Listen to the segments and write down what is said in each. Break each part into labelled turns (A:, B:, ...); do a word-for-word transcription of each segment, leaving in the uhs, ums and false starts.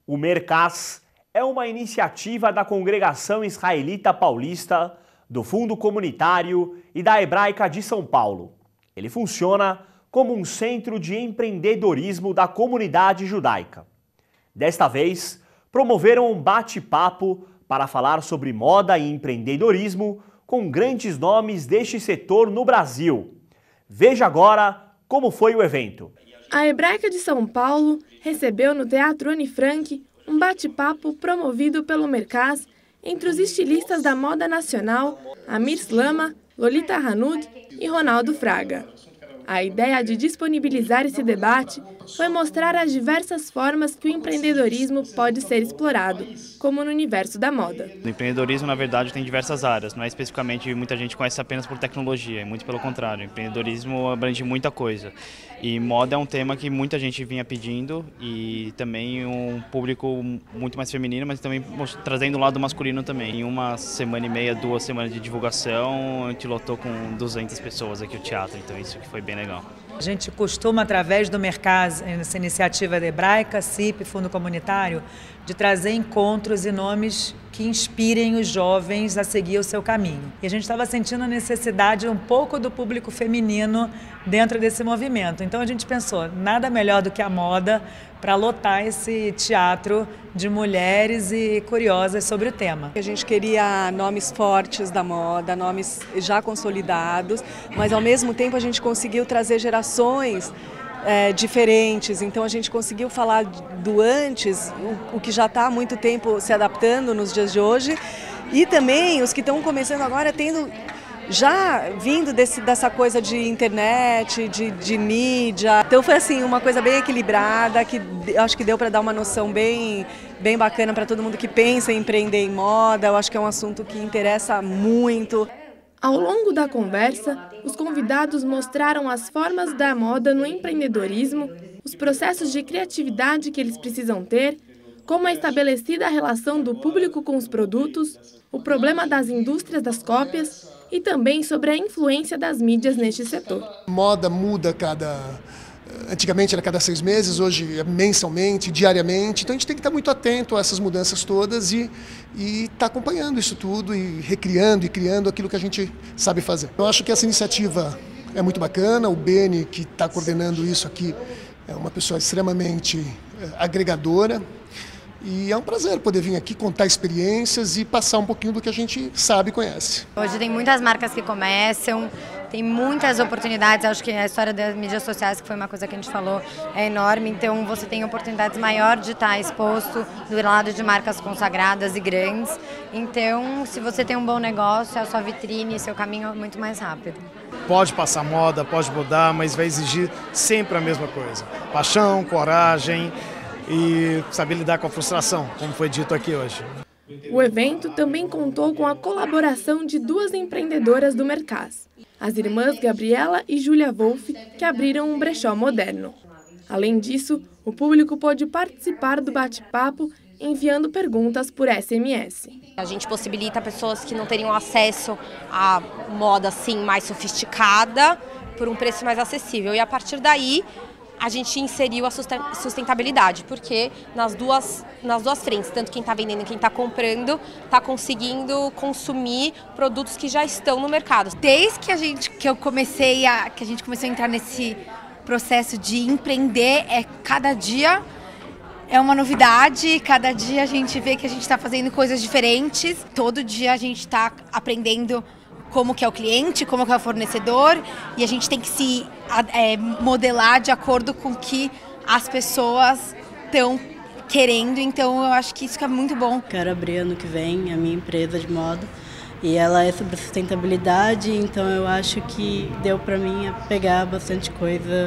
A: O Mercaz é uma iniciativa da Congregação Israelita Paulista, do Fundo Comunitário e da Hebraica de São Paulo. Ele funciona como um centro de empreendedorismo da comunidade judaica. Desta vez, promoveram um bate-papo para falar sobre moda e empreendedorismo com grandes nomes deste setor no Brasil. Veja agora como foi o evento.
B: A Hebraica de São Paulo recebeu no Teatro Anne Frank um bate-papo promovido pelo Mercaz entre os estilistas da moda nacional Amir Slama, Lolita Hanoud e Ronaldo Fraga. A ideia de disponibilizar esse debate foi mostrar as diversas formas que o empreendedorismo pode ser explorado, como no universo da moda.
C: O empreendedorismo, na verdade, tem diversas áreas, não é especificamente muita gente conhece apenas por tecnologia, muito pelo contrário, o empreendedorismo abrange muita coisa. E moda é um tema que muita gente vinha pedindo e também um público muito mais feminino, mas também trazendo o lado masculino também. Em uma semana e meia, duas semanas de divulgação, a gente lotou com duzentas pessoas aqui o teatro, então isso que foi bem legal.
D: A gente costuma, através do Mercaz, nessa iniciativa da Hebraica, C I P, Fundo Comunitário, de trazer encontros e nomes que inspirem os jovens a seguir o seu caminho. E a gente estava sentindo a necessidade um pouco do público feminino dentro desse movimento. Então a gente pensou, nada melhor do que a moda para lotar esse teatro de mulheres e curiosas sobre o tema.
E: A gente queria nomes fortes da moda, nomes já consolidados, mas ao mesmo tempo a gente conseguiu trazer gerações É, diferentes, então a gente conseguiu falar do antes, o, o que já está há muito tempo se adaptando nos dias de hoje, e também os que estão começando agora tendo, já vindo desse, dessa coisa de internet, de, de mídia. Então foi assim, uma coisa bem equilibrada, que acho que deu para dar uma noção bem, bem bacana para todo mundo que pensa em empreender em moda. Eu acho que é um assunto que interessa muito.
B: Ao longo da conversa, os convidados mostraram as formas da moda no empreendedorismo, os processos de criatividade que eles precisam ter, como é estabelecida a relação do público com os produtos, o problema das indústrias das cópias e também sobre a influência das mídias neste setor.
F: Moda muda cada... Antigamente era cada seis meses, hoje é mensalmente, diariamente, então a gente tem que estar muito atento a essas mudanças todas e estar acompanhando isso tudo e recriando e criando aquilo que a gente sabe fazer. Eu acho que essa iniciativa é muito bacana, o Beni, que está coordenando isso aqui, é uma pessoa extremamente agregadora e é um prazer poder vir aqui contar experiências e passar um pouquinho do que a gente sabe e conhece.
G: Hoje tem muitas marcas que começam, tem muitas oportunidades, acho que a história das mídias sociais, que foi uma coisa que a gente falou, é enorme, então você tem oportunidades maior de estar exposto do lado de marcas consagradas e grandes, então se você tem um bom negócio, a sua vitrine, seu caminho é muito mais rápido.
H: Pode passar moda, pode mudar, mas vai exigir sempre a mesma coisa, paixão, coragem e saber lidar com a frustração, como foi dito aqui hoje.
B: O evento também contou com a colaboração de duas empreendedoras do Mercaz, as irmãs Gabriela e Júlia Wolff, que abriram um brechó moderno. Além disso, o público pôde participar do bate-papo enviando perguntas por S M S.
I: A gente possibilita pessoas que não teriam acesso à moda assim mais sofisticada por um preço mais acessível. E a partir daí, a gente inseriu a sustentabilidade, porque nas duas, nas duas frentes, tanto quem está vendendo e quem está comprando, está conseguindo consumir produtos que já estão no mercado.
J: Desde que a gente, que eu comecei a, que a gente começou a entrar nesse processo de empreender, é cada dia é uma novidade, cada dia a gente vê que a gente está fazendo coisas diferentes, todo dia a gente está aprendendo como que é o cliente, como que é o fornecedor, e a gente tem que se é, modelar de acordo com o que as pessoas estão querendo, então eu acho que isso é muito bom.
K: Quero abrir ano que vem a minha empresa de moda, e ela é sobre sustentabilidade, então eu acho que deu para mim pegar bastante coisa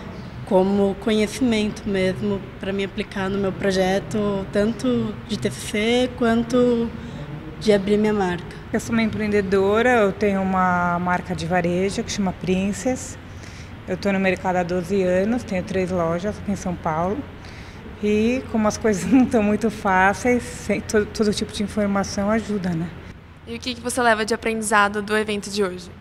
K: como conhecimento mesmo, para me aplicar no meu projeto, tanto de T C C quanto de abrir minha marca.
L: Eu sou uma empreendedora, eu tenho uma marca de varejo que chama Princess. Eu estou no mercado há doze anos, tenho três lojas aqui em São Paulo. E como as coisas não estão muito fáceis, todo, todo tipo de informação ajuda, né?
B: E o que você leva de aprendizado do evento de hoje?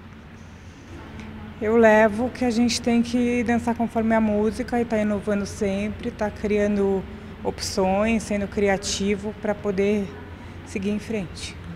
L: Eu levo que a gente tem que dançar conforme a música e tá inovando sempre, tá criando opções, sendo criativo para poder seguir em frente.